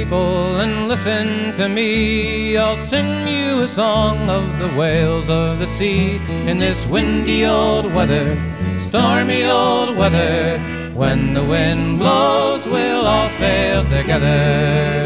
people, and listen to me. I'll sing you a song of the whales of the sea. In this windy old weather, stormy old weather, when the wind blows, we'll all sail together.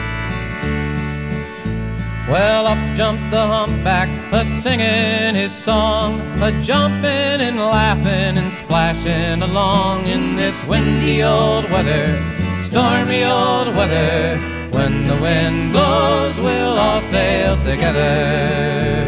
Well, up jumped the humpback, a-singing his song, a-jumping and laughing and splashing along. In this windy old weather, stormy old weather, when the wind blows, we'll all sail together.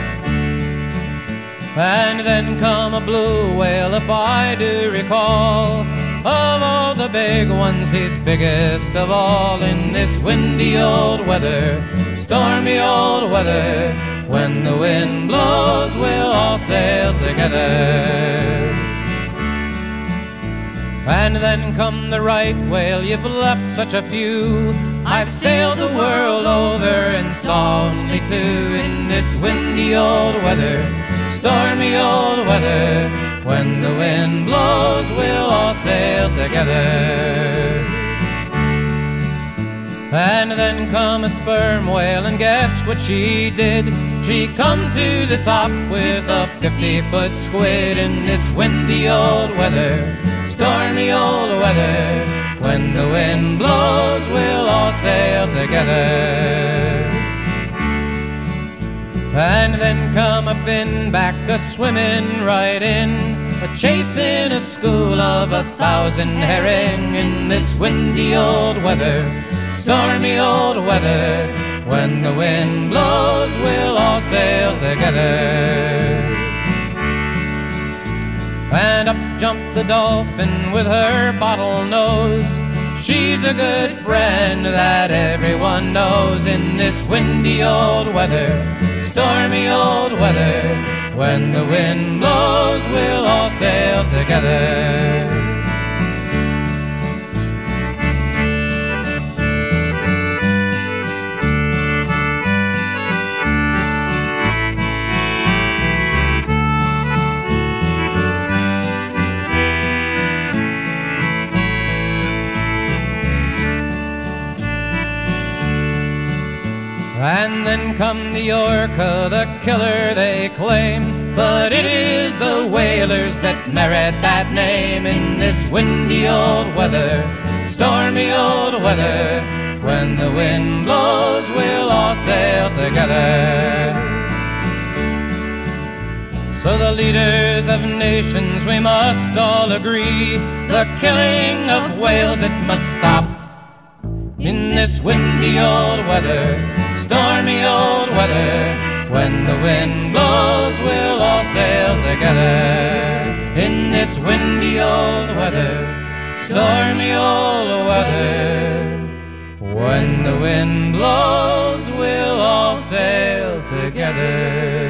And then come a blue whale, if I do recall. Of all the big ones, he's biggest of all. In this windy old weather, stormy old weather, when the wind blows, we'll all sail together. And then come the right whale, you've left such a few. I've sailed the world over and saw only two. In this windy old weather, stormy old weather, when the wind blows, we'll all sail together. And then come a sperm whale, and guess what she did? She come to the top with a 50-foot squid. In this windy old weather, stormy old weather, when the wind blows, we'll all sail together. And then come a finback, a-swimming right in, a-chasing a school of 1,000 herring. In this windy old weather, stormy old weather, when the wind blows, we'll all sail together. And up jumped the dolphin with her bottle nose. She's a good friend that everyone knows. In this windy old weather, stormy old weather, when the wind blows, we'll all sail together. And then come the orca, the killer they claim, but it is the whalers that merit that name. In this windy old weather, stormy old weather, when the wind blows, we'll all sail together. So the leaders of nations, we must all agree, the killing of whales, it must stop. In this windy old weather, stormy old weather, when the wind blows, we'll all sail together. In this windy old weather, stormy old weather, when the wind blows, we'll all sail together.